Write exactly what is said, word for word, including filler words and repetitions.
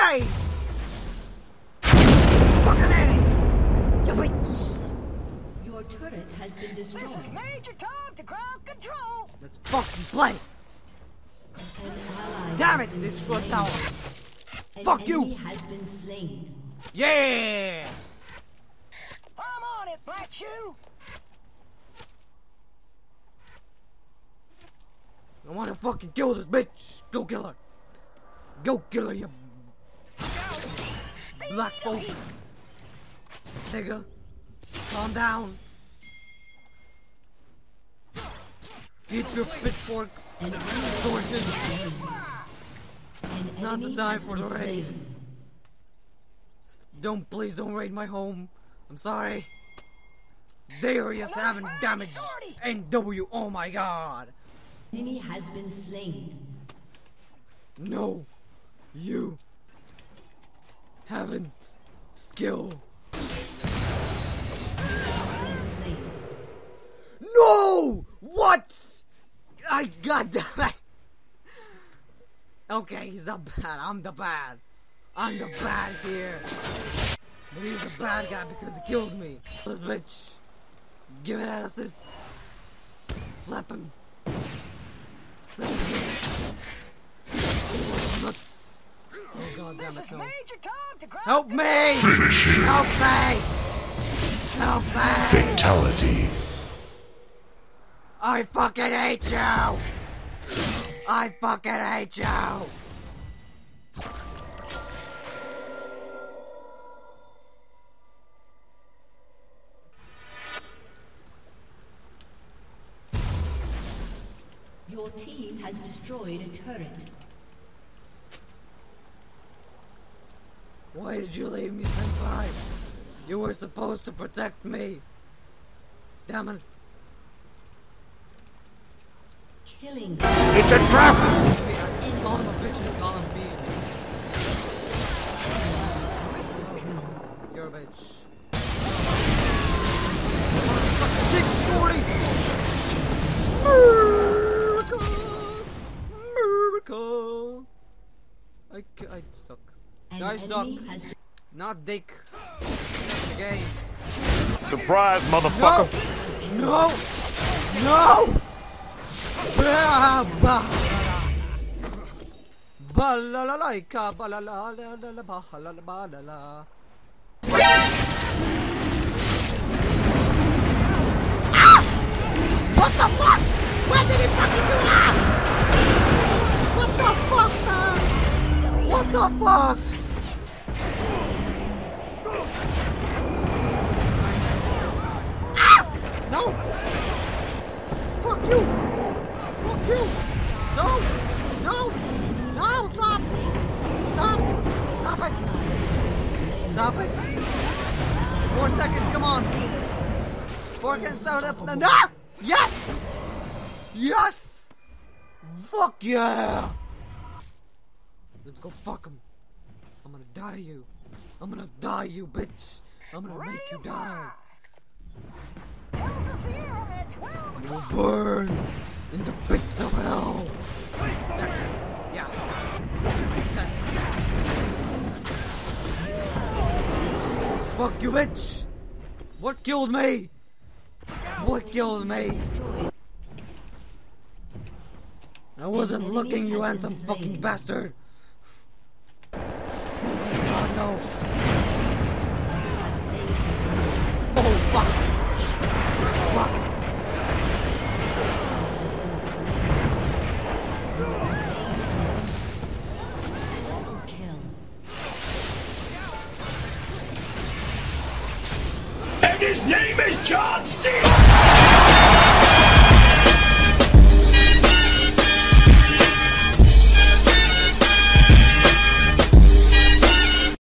me! Fucking hit it! You bitch! Your turret has been destroyed. This is Major Tom to ground control. Let's fucking play! Damn it! This is what tower. Fuck you! Has been slain. Yeah! I'm on it, Black Shoe. I wanna fucking kill this bitch! Go kill her! Go kill her, you black folk! Nigga, calm down. Keep your pitchforks and torches. It's not the time for the raid. Don't, please don't raid my home. I'm sorry. There is having damage. N W, oh my god. Enemy has been slain. No, you haven't skill. No! What? I got that. Okay, he's the bad. I'm the bad. I'm the bad here. But he's a bad guy because he killed me. This bitch. Give it an assist. Slap him. Slap him. Nuts. Oh god damn it, no. Help me! Help me! Help me! Fatality. I fucking hate you! I fucking hate you! Your team has destroyed a turret. Why did you leave me, Senpai? You were supposed to protect me. Damn it. Killing. It's a trap! Just call him a bitch and call him me. You're a bitch. Fucking dick, shorty! Miracle! Miracle! I, I suck. I suck. Not dick. The game. Surprise, motherfucker! No! No! No! Balalaika, balala, balala, balala. Ah! What the fuck? Why did he fucking do that? What the fuck, man? What the fuck? Ah! No! Fuck you! Fuck you! No! No! No! Stop! Stop! Stop it! Stop it! Four seconds, come on! Four seconds, start up. No! Yes! Yes! Fuck yeah! Let's go fuck him. I'm gonna die you. I'm gonna die you, bitch. I'm gonna make you die. You will burn in the pits of hell. Yeah. Makes sense. Fuck you, bitch. What killed me? What killed me? I wasn't looking, you handsome fucking bastard. Oh god, no. Oh fuck. Fuck. And his name is John Cena!